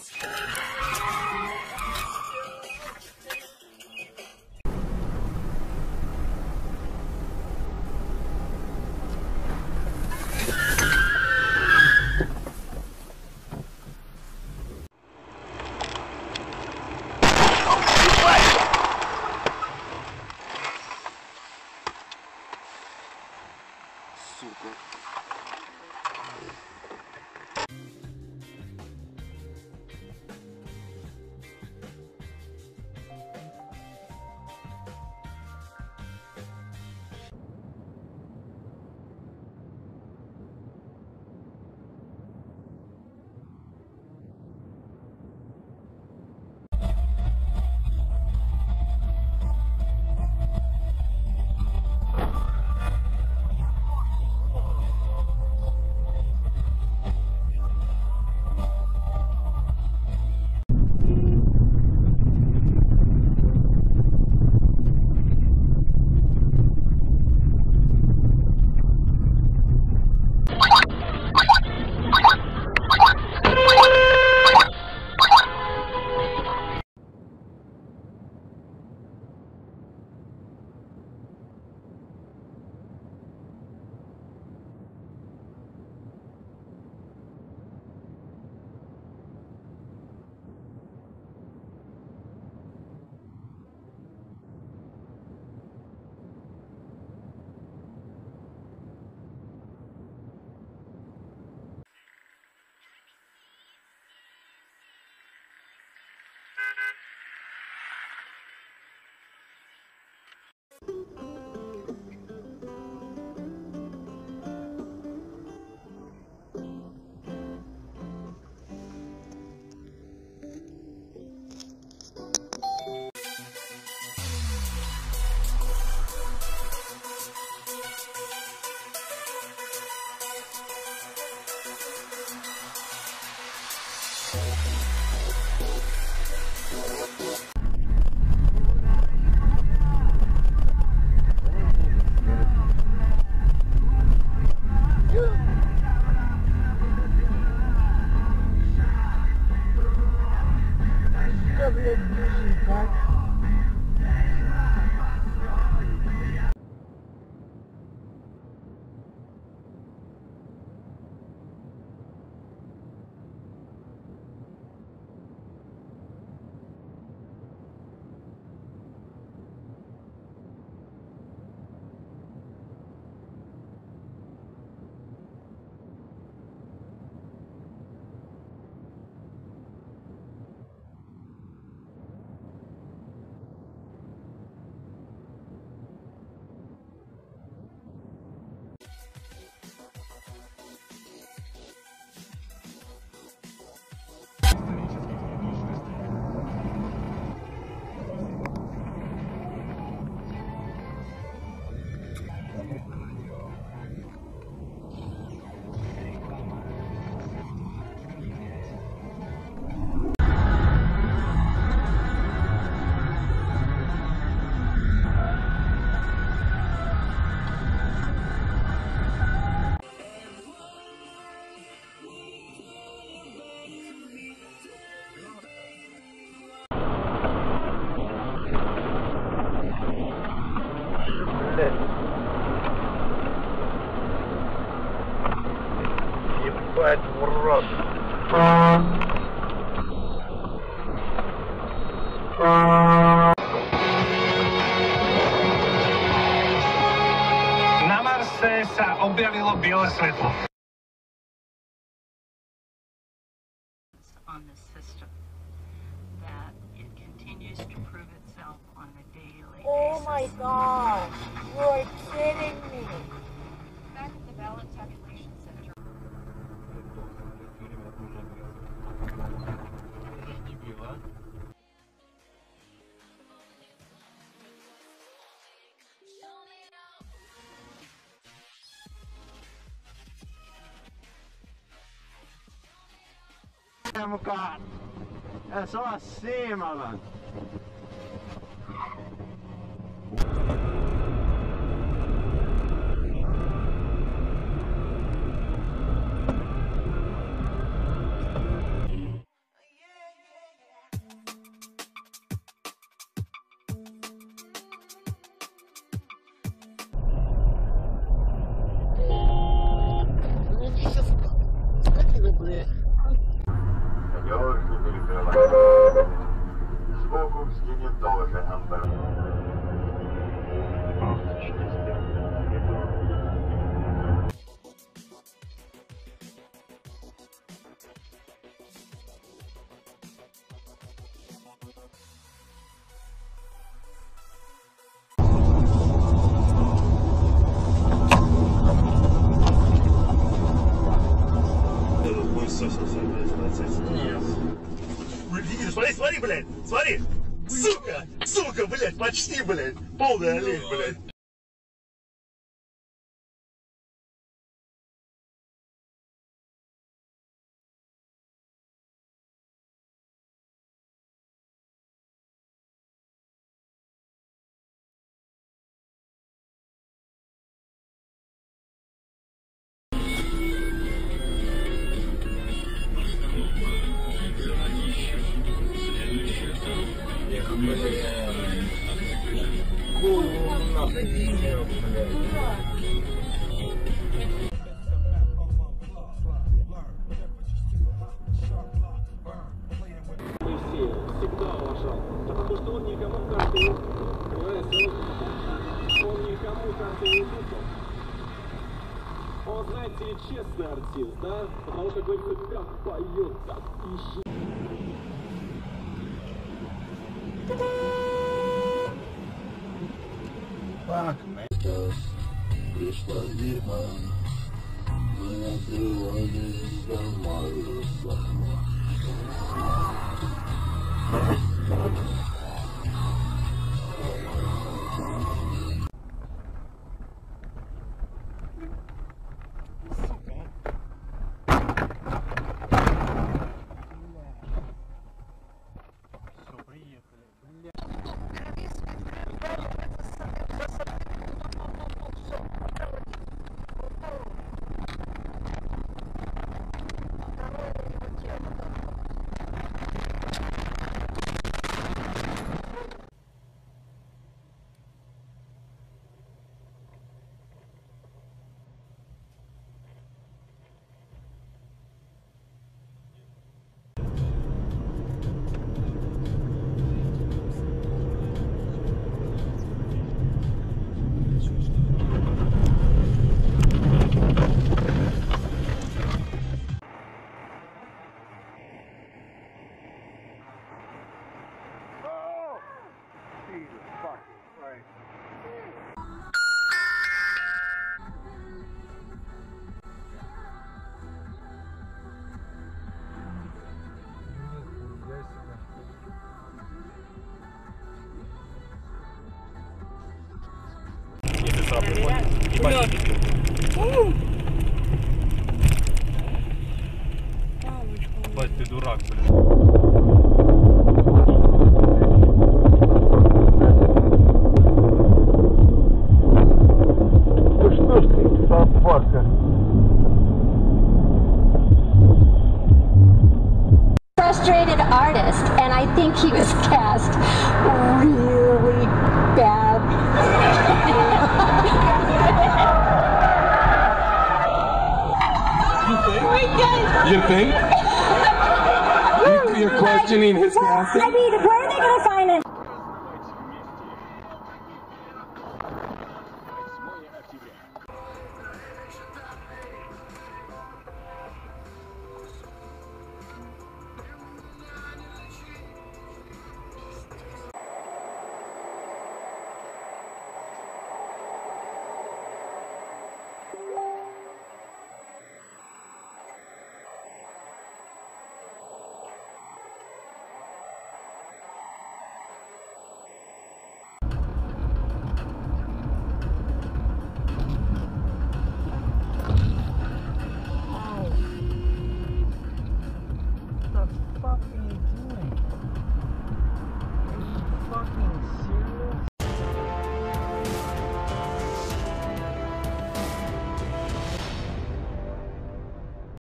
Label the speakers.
Speaker 1: Ебать, урод.
Speaker 2: Na Marse sa objavilo biele svetlo.
Speaker 3: On the system that it continues to prove itself on a daily basis.
Speaker 4: Oh my gosh, you're kidding me.
Speaker 3: Back at the ballot tabulation center.
Speaker 1: Mukaan. É só assim, malandro. Скокумские тоже амбар.
Speaker 5: Нет. Смотри, смотри, блядь, смотри. Сука, сука, блядь, почти, блядь. Полный олень, блядь.
Speaker 6: Всегда уважал, потому что он никому карту, понимаете, он никому карту не выпал. Он, знаете, честный артист, да? Потому что говорится, как поет, так и живет.
Speaker 1: Fuck, man.
Speaker 2: Бать, ты дурак, блин.
Speaker 1: Ну что ж ты, собака?
Speaker 7: Frustrated artist, and I think he was cast really bad.
Speaker 6: You think? You're questioning his casting?
Speaker 7: I mean, where are they going to find him?